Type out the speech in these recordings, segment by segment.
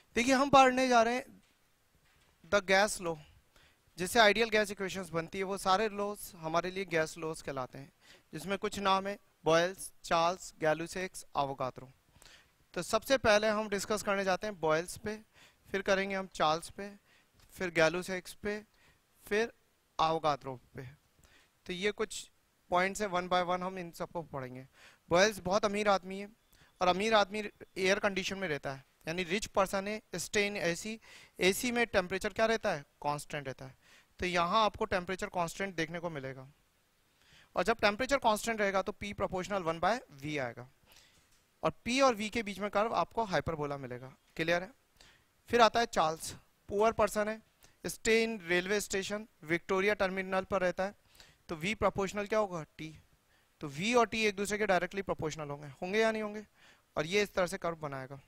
देखिए हम पढ़ने जा रहे हैं द गैस लॉ, जिससे आइडियल गैस इक्वेशंस बनती है। वो सारे लॉज हमारे लिए गैस लॉज कहलाते हैं, जिसमें कुछ नाम है बॉयल्स, चार्ल्स, गैलुसेक्स, एवोगाद्रो। तो सबसे पहले हम डिस्कस करने जाते हैं बॉयल्स पे, फिर करेंगे हम चार्ल्स पे, फिर गैलुसेक्स पे, फिर एवोगाद्रो पे। तो ये कुछ पॉइंट्स है, वन बाय वन हम इन सबको पढ़ेंगे। बॉयल्स बहुत अमीर आदमी है, और अमीर आदमी एयर कंडीशन में रहता है, यानी रिच पर्सन है, स्टे इन एसी। एसी में टेम्परेचर क्या रहता है? कांस्टेंट रहता है। तो यहाँ आपको टेम्परेचर कांस्टेंट देखने को मिलेगा, और जब टेम्परेचर कांस्टेंट रहेगा तो P प्रोपोर्शनल 1/V आएगा, और P और V के बीच में कर्व आपको हाइपरबोला मिलेगा। क्लियर है? फिर आता है चार्ल्स। पुअर पर्सन है, stay in railway station, Victoria terminal पर रहता है। तो V प्रोपोर्शनल क्या होगा? T। तो V और T एक दूसरे के डायरेक्टली प्रोपोर्शनल होंगे, होंगे या नहीं होंगे? और ये इस तरह से कर्व बनाएगा।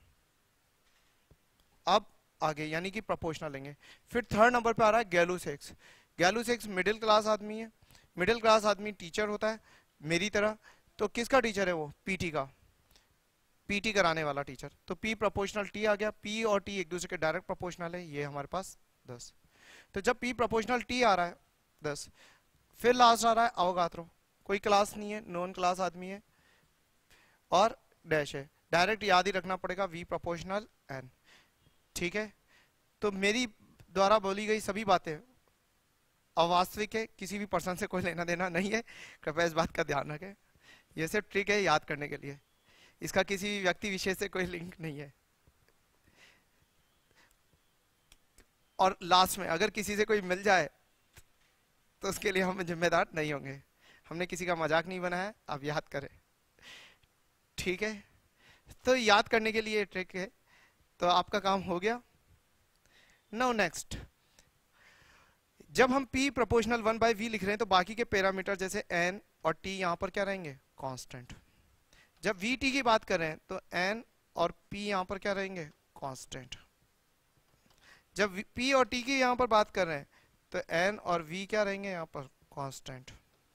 अब आगे यानी कि प्रोपोर्शनल लेंगे। फिर थर्ड नंबर पे आ रहा है गैलुसेक्स। गैलुसेक्स मिडिल क्लास आदमी है। मिडिल क्लास आदमी टीचर होता है मेरी तरह। तो किसका टीचर है वो? पीटी का, पीटी कराने वाला टीचर। तो P प्रोपोर्शनल T आ गया। P और T एक दूसरे के डायरेक्ट प्रोपोर्शनल है, ये हमारे पास 10। तो जब P प्रोपोर्शनल T आ रहा है 10, फिर लास्ट आ रहा है अवोगाद्रो। कोई क्लास नहीं है, नॉन क्लास आदमी है, और डैश है। डायरेक्ट याद ही रखना पड़ेगा V प्रोपोर्शनल N। ठीक है? तो मेरी द्वारा बोली गई सभी बातें अवास्तविक है, किसी भी पर्सन से कोई लेना देना नहीं है, कृपया इस बात का ध्यान रखें। ये सिर्फ ट्रिक है याद करने के लिए, इसका किसी भी व्यक्ति विशेष से कोई लिंक नहीं है। और लास्ट में अगर किसी से कोई मिल जाए तो उसके लिए हम जिम्मेदार नहीं होंगे। हमने किसी का मजाक नहीं बनाया, आप याद करें। ठीक है? तो याद करने के लिए ट्रिक है, तो आपका काम हो गया। नाउ नेक्स्ट, जब हम P प्रोपोर्शनल 1/V लिख रहे हैं तो बाकी के पैरामीटर जैसे N और T यहाँ पर क्या रहेंगे? कांस्टेंट। जब VT की बात कर रहे हैं तो N और P यहाँ पर क्या रहेंगे? कांस्टेंट। जब P और T की यहाँ पर बात कर रहे हैं तो N और V क्या रहेंगे? यहाँ पर कांस्टेंट।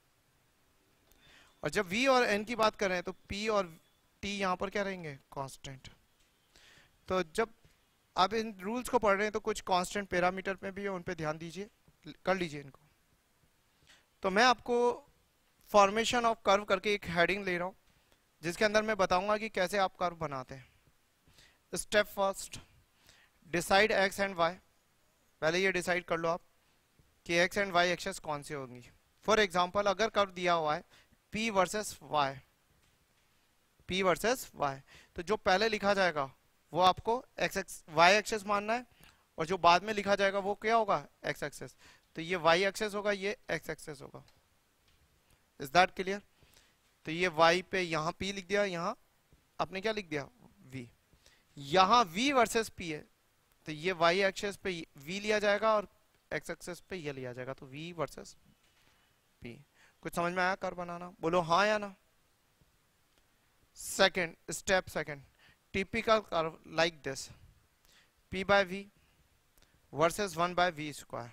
और जब V और N की बात कर रहे हैं तो P और T यहाँ पर क्या रहेंगे? कांस्टेंट। तो जब आप इन रूल्स को पढ़ रहे हैं तो कुछ कांस्टेंट पैरामीटर पे भी है, उन पे ध्यान दीजिए, कर लीजिए इनको। तो मैं आपको फॉर्मेशन ऑफ कर्व करके एक हेडिंग ले रहा हूँ, जिसके अंदर मैं बताऊंगा कि कैसे आप कर्व बनाते हैं। Step first, decide X and Y. पहले ये डिसाइड कर लो आप कि एक्स एंड वाई एक्सेस कौन सी होंगी। फॉर एग्जांपल अगर कर्व दिया हुआ है P versus Y, P versus Y, तो जो पहले लिखा जाएगा वो आपको एक्स वाई एक्सेस मानना है, और जो बाद में लिखा जाएगा वो क्या होगा? X axis. तो ये वाई एक्सेस होगा, ये एक्स एक्सेस होगा। Is that clear? तो ये y पे यहाँ P लिख दिया, यहाँ आपने क्या लिख दिया? V। यहाँ V वर्सेस P है, तो ये y एक्सेस पे V लिया जाएगा और x एक्सेस पे ये लिया जाएगा, तो V वर्सेस P। कुछ समझ में आया कर्व बनाना? बोलो हाँ या ना। Second step, second, typical curve like this, P/V versus 1/V square.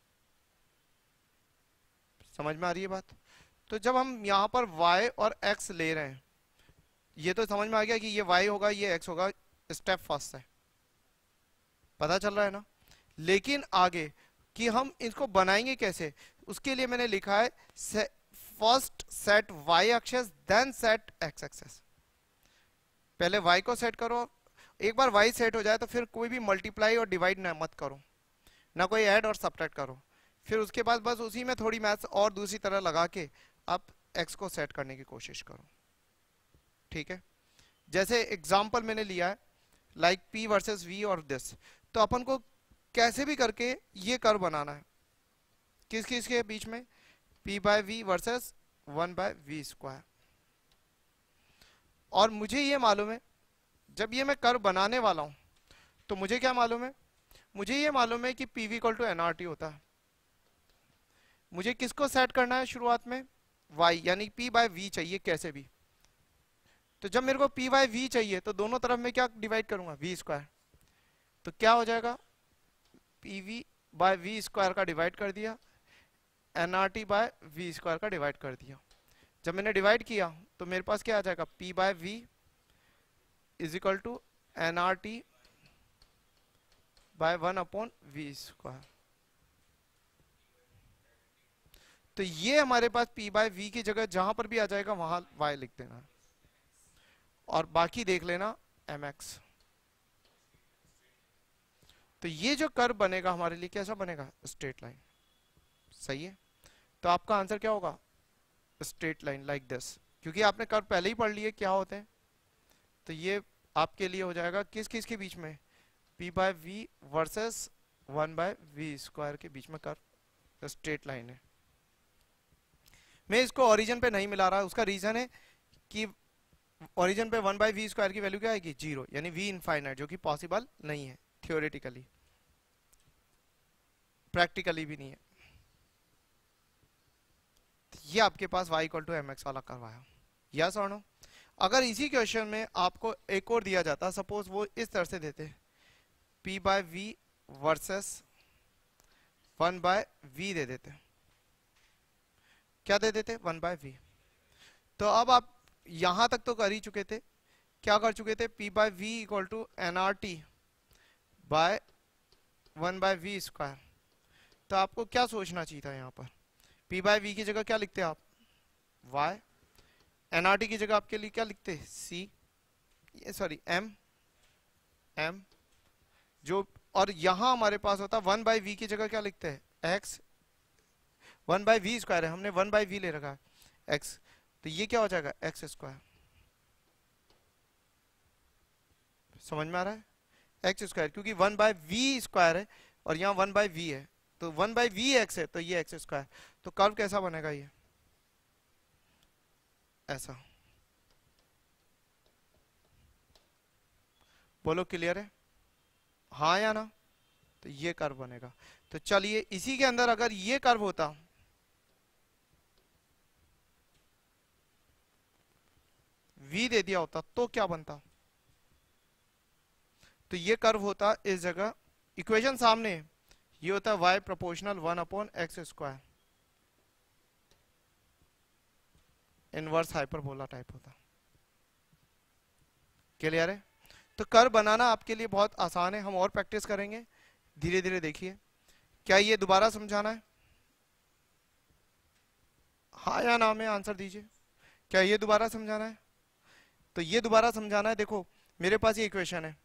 समझ में आ रही है बात? तो जब हम यहाँ पर y और x ले रहे हैं, ये तो समझ में आ गया कि ये y होगा, ये x होगा। स्टेप फर्स्ट है, पता चल रहा है ना? लेकिन आगे कि हम इसको बनाएंगे कैसे, उसके लिए मैंने लिखा है first set y axis then set x axis. पहले y को सेट करो, एक बार y सेट हो जाए तो फिर कोई भी मल्टीप्लाई और डिवाइड ना मत करो, ना कोई ऐड और सब्ट्रैक्ट करो। फिर उसके बाद बस उसी में थोड़ी मैथ्स और दूसरी तरह लगा के आप x को सेट करने की कोशिश करो। ठीक है? जैसे एग्जाम्पल मैंने लिया है लाइक P वर्सेस V और दिस, तो अपन को कैसे भी करके ये कर्व बनाना है। किस किस के बीच में? P/V versus 1/V square. और मुझे ये मालूम है जब ये मैं कर्व बनाने वाला हूं तो मुझे क्या मालूम है? मुझे ये मालूम है कि PV इक्वल टू NRT होता है। मुझे किसको सेट करना है शुरुआत में? y, यानी P/V चाहिए कैसे भी। तो जब मेरे को P/V चाहिए तो दोनों तरफ में क्या डिवाइड करूंगा? V square. तो क्या हो जाएगा? PV/V स्क्वायर का डिवाइड कर दिया, NRT/V स्क्वायर का डिवाइड कर दिया। जब मैंने डिवाइड किया तो मेरे पास क्या आ जाएगा? P/V is equal to NRT by 1/v²। तो ये हमारे पास p/v की जगह जहां पर भी आ जाएगा वहां y लिख देना, और बाकी देख लेना mx। तो ये जो कर्व बनेगा हमारे लिए कैसा बनेगा? Straight line. सही है, तो आपका आंसर क्या होगा? स्ट्रेट लाइन लाइक दिस, क्योंकि आपने कर्व पहले ही पढ़ लिए क्या होते हैं। तो ये आपके लिए हो जाएगा किस किस के बीच में? p/v वर्सेस 1/v² के बीच में कर्व स्ट्रेट लाइन है। मैं इसको ओरिजिन पे नहीं मिला रहा, उसका रीजन है कि ओरिजिन पे 1/v² की वैल्यू क्या आएगी? 0, यानी v इनफाइनाइट, जो कि पॉसिबल नहीं है थियोरेटिकली, प्रैक्टिकली भी नहीं है। तो ये आपके पास y = mx वाला करवाया, यस और नो? अगर इसी क्वेश्चन में आपको एक और दिया जाता, सपोज वो इस तरह से देते, p/v वर्सेस 1/v दे देते, क्या दे देते? 1/v। तो अब आप यहां तक तो कर ही चुके थे, क्या कर चुके थे? p/v = nRT by 1/v²। तो आपको क्या सोचना चाहिए था? यहाँ पर p/v की जगह क्या लिखते आप? y। nRT की जगह आपके लिए क्या लिखते? c, सॉरी m जो, और यहां हमारे पास होता 1/v की जगह क्या लिखते हैं? x। 1/v² है, हमने 1/v ले रखा है x, तो ये क्या हो जाएगा? x²। समझ में आ रहा है? x², क्योंकि 1/v² है और यहाँ 1/v है, तो 1/v x है, तो ये x²। तो कर्व कैसा बनेगा? ये ऐसा। बोलो क्लियर है? हाँ या ना? तो ये कर्व बनेगा। तो चलिए इसी के अंदर अगर ये कर्व होता, v दे दिया होता, तो क्या बनता? तो ये कर्व होता इस जगह, इक्वेशन सामने, ये होता y proportional 1/x², inverse hyperbola type होता। क्लियर है? तो कर्व बनाना आपके लिए बहुत आसान है, हम और प्रैक्टिस करेंगे धीरे धीरे। देखिए, क्या ये दोबारा समझाना है? हाँ या ना में आंसर दीजिए। क्या ये दोबारा समझाना है? तो ये दोबारा समझाना है। देखो मेरे पास ये इक्वेशन है,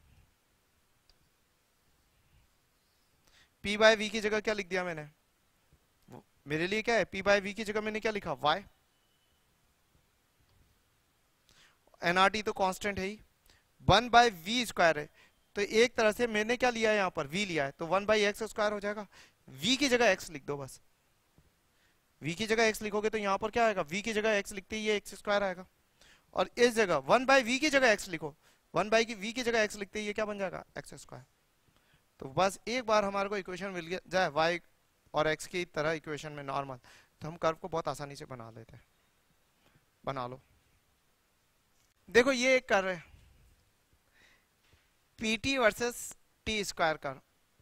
p/v की जगह क्या लिख दिया मैंने? मेरे लिए क्या है? p/v की जगह मैंने क्या लिखा? y। nRT तो कांस्टेंट है ही, 1/v² है, तो एक तरह से मैंने क्या लिया है? यहाँ पर v लिया है, तो 1/x² हो जाएगा। v की जगह x लिख दो बस, v की जगह x लिखोगे तो यहाँ पर क्या आएगा? v की जगह x लिखते ही ये x² आएगा, और इस जगह 1/v की जगह x लिखो, 1/v की जगह x लिखते ही ये क्या बन जाएगा? x²। तो बस एक बार हमारे को इक्वेशन मिल जाए y और x की तरह इक्वेशन में नॉर्मल, तो हम कर्व को बहुत आसानी से बना लेते हैं। बना लो। देखो ये एक कर्व है, pt वर्सेस t² कर्व।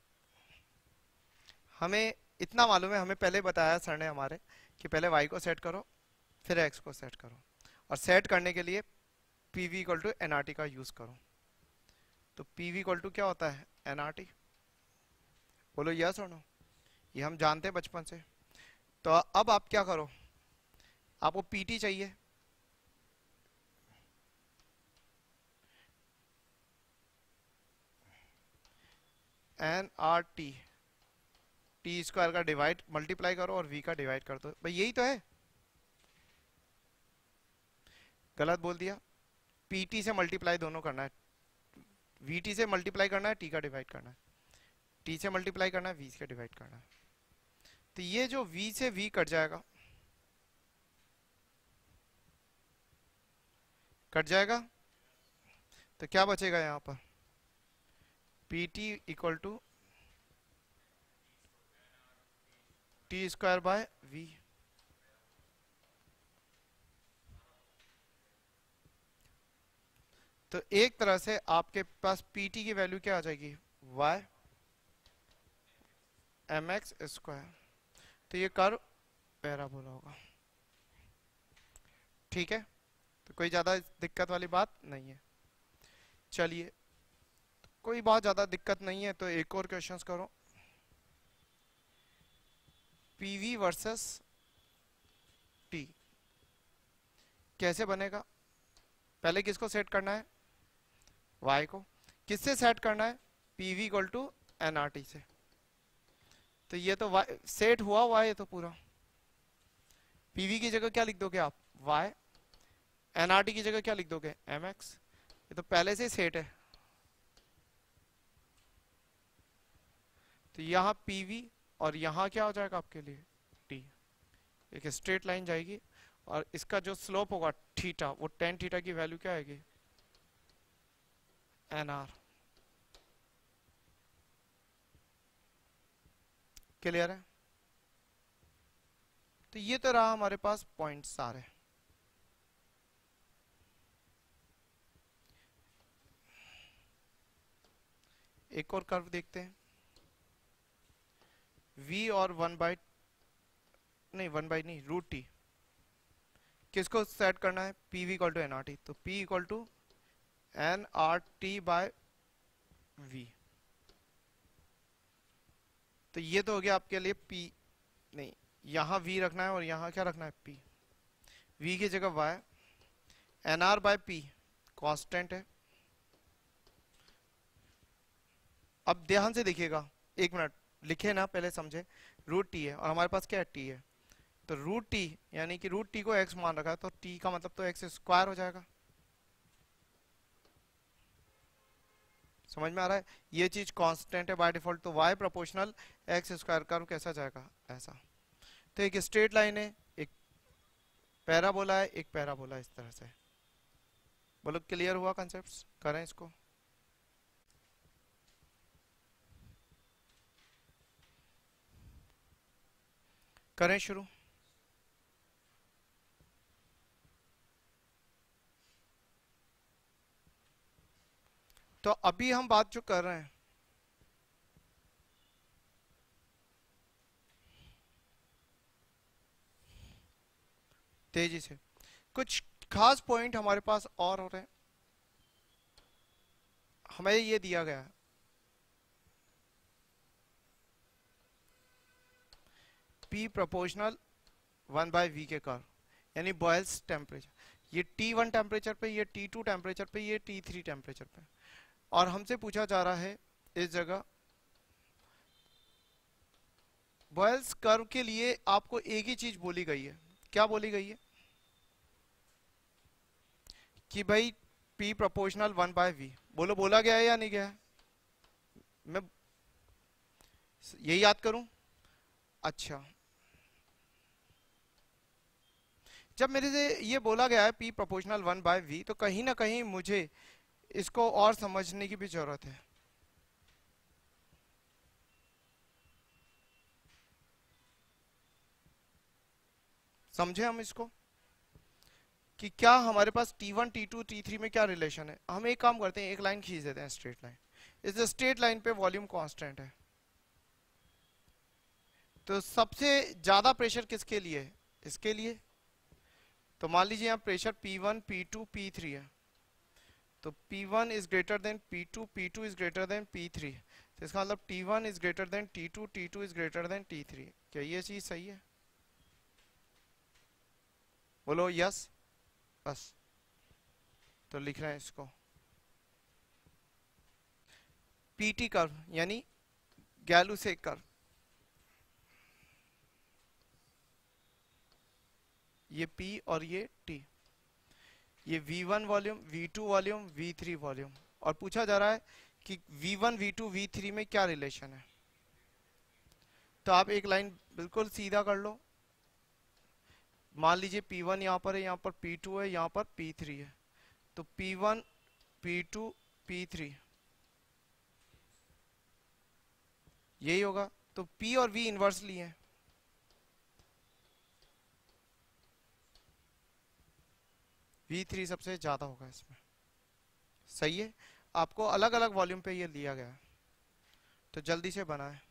हमें इतना मालूम है, हमें पहले बताया सर ने हमारे कि पहले y को सेट करो फिर x को सेट करो, और सेट करने के लिए pv = nRT का यूज करो। तो pv = क्या होता है? nRT। बोलो यस और नो? ये हम जानते हैं बचपन से। तो अब आप क्या करो, आपको pt चाहिए, nRT t² का डिवाइड मल्टीप्लाई करो और v का डिवाइड कर दो। भाई यही तो है, गलत बोल दिया? pt से मल्टीप्लाई दोनों करना है, vt से मल्टीप्लाई करना है, t का डिवाइड करना है, t से मल्टीप्लाई करना है, v से डिवाइड करना है। तो ये जो v से v कट जाएगा, कट जाएगा, तो क्या बचेगा यहाँ पर? pt = t²/v। तो एक तरह से आपके पास pt की वैल्यू क्या आ जाएगी? y mx²। तो ये कर्व पैराबोला होगा। ठीक है, तो कोई ज्यादा दिक्कत वाली बात नहीं है। चलिए कोई बहुत ज्यादा दिक्कत नहीं है, तो एक और क्वेश्चंस करो। पीवी वर्सेस टी कैसे बनेगा? पहले किसको सेट करना है? y को। किससे सेट करना है? पीवी इक्वल टू एनआरटी से। तो ये तो y सेट हुआ है तो पूरा। पीवी की जगह क्या लिख दोगे आप? y। एनआरटी की जगह क्या लिख दोगे? mx। ये तो पहले से ही सेट है। तो यहाँ पीवी और यहाँ क्या हो जाएगा आपके लिए? टी। एक स्ट्रेट लाइन जाएगी और इसका जो स्लोप होगा थीटा, वो टेन थीटा की वैल्यू क्या आएगी? एनआर। क्लियर है? तो ये तो रहा हमारे पास पॉइंट सारे। एक और कर्व देखते हैं। v और 1/नहीं रूट टी किसको सेट करना है? pv equal to NRT. तो p equal to NRT by v। तो ये तो हो गया आपके लिए p। नहीं, यहां v रखना है और यहां क्या रखना है? p। v की जगह y। nr by p constant है। अब ध्यान से देखिएगा, एक मिनट लिखे ना, पहले समझे। रूट टी है और हमारे पास क्या है? टी है। तो रूट टी यानी कि रूट टी को x मान रखा है, तो t का मतलब तो x स्क्वायर हो जाएगा। समझ में आ रहा है? ये चीज कांस्टेंट है बाय डिफॉल्ट। तो y proportional x square curve कैसा जाएगा? ऐसा। तो एक स्ट्रेट लाइन है, एक पैराबोला है, एक पैराबोला, इस तरह से। बोलो क्लियर हुआ कंसेप्ट? करें इसको। करें शुरू। तो अभी हम बात जो कर रहे हैं, तेजी से कुछ खास पॉइंट हमारे पास और हो रहे हैं। हमें ये दिया गया है P प्रोपोर्शनल 1/v के कर्व, यानी बॉयल्स टेम्परेचर। ये T1 टेम्परेचर पे, ये T2 टेम्परेचर पे, ये T3 टेम्परेचर पे। और हमसे पूछा जा रहा है इस जगह बॉयल्स कर्व के लिए आपको एक ही चीज बोली गई है। क्या बोली गई है? कि भाई P प्रोपोर्शनल 1/v। बोलो बोला गया है या नहीं गया है? मैं यही याद करूं? अच्छा, जब मेरे से ये बोला गया है P प्रोपोर्शनल 1/v, तो कहीं ना कहीं मुझे इसको और समझने की भी जरूरत है। समझे हम इसको कि क्या हमारे पास T1 T2 T3 में क्या रिलेशन है? हम एक काम करते हैं, एक लाइन खींच देते हैं, स्ट्रेट लाइन। इस स्ट्रेट लाइन पे वॉल्यूम कांस्टेंट है, तो सबसे ज्यादा प्रेशर किसके लिए है? इसके लिए। तो मान लीजिए यहाँ प्रेशर P1 P2 P3 है, तो P1 is greater than P2 P2 is greater than P3। तो इसका मतलब T1 is greater than T2 T2 is greater than T3। क्या ये चीज सही है? बोलो यस। बस, तो लिख रहे हैं इसको PT कर्व, यानी गैलू-से कर्व। ये P और ये T, ये V1 volume, V2 volume, V3 volume. और पूछा जा रहा है कि V1 V2 V3 में क्या रिलेशन है। तो आप एक लाइन बिल्कुल सीधा कर लो। मान लीजिए P1 यहाँ पर है, यहाँ पर P2 है, यहाँ पर P3 है। तो P1 P2 P3 यही होगा। तो P और V इनवर्स लिए हैं। V3 सबसे ज्यादा होगा इसमें। सही है। आपको अलग अलग वॉल्यूम पे ये लिया गया है, तो जल्दी से बनाएं।